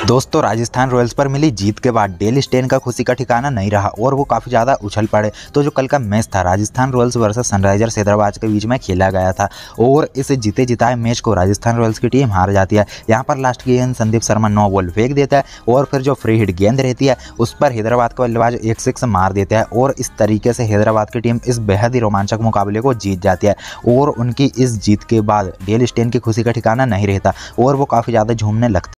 दोस्तों राजस्थान रॉयल्स पर मिली जीत के बाद डेल स्टेन का खुशी का ठिकाना नहीं रहा और वो काफ़ी ज़्यादा उछल पड़े। तो जो कल का मैच था Rajasthan Royals versus Sunrisers Hyderabad के बीच में खेला गया था और इस जीते जिताए मैच को राजस्थान रॉयल्स की टीम हार जाती है। यहाँ पर लास्ट की गेंद संदीप शर्मा 9 बॉल फेंक देता है और फिर जो फ्री हिट गेंद रहती है उस पर हैदराबाद का बल्लेबाज एक सिक्स मार देता है और इस तरीके से हैदराबाद की टीम इस बेहद ही रोमांचक मुकाबले को जीत जाती है। और उनकी इस जीत के बाद डेल स्टेन की खुशी का ठिकाना नहीं रहता और वो काफ़ी ज़्यादा झूमने लगते